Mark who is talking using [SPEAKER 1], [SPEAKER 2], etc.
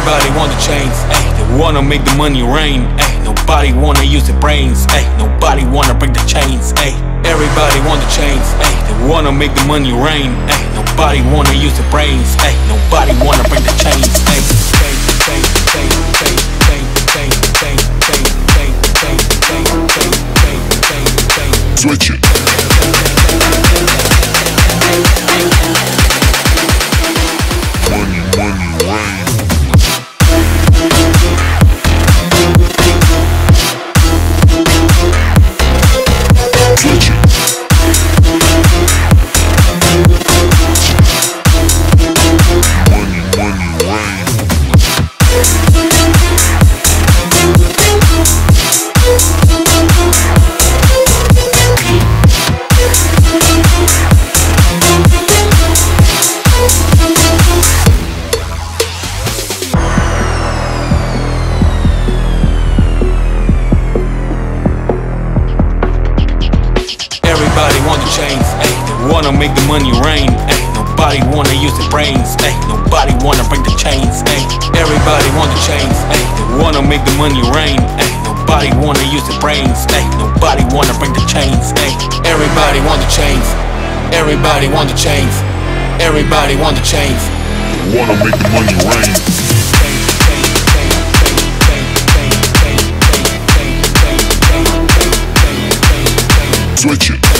[SPEAKER 1] Everybody want the chains, ayy. They wanna make the money rain, ayy. Nobody wanna use their brains, ayy. Nobody wanna break the chains, ayy. Everybody want the chains, ayy. They wanna make the money rain, ayy. Nobody wanna use their brains, ayy. Nobody wanna break the chains, ayy.
[SPEAKER 2] Switch it. Money, money, rain. Switch it. Money, money, rain.
[SPEAKER 1] Everybody want the chains, ayy. They wanna make the money rain, ayy. Nobody wanna use their brains, ayy. Nobody wanna break the chains, ayy. Everybody want the chains, ayy. They wanna make the money rain, ayy. Nobody wanna use their brains, ayy. Nobody wanna break the chains, ayy. Everybody want the chains. Everybody want the chains. Everybody want the chains.
[SPEAKER 2] Wanna make the money rain. Switch it.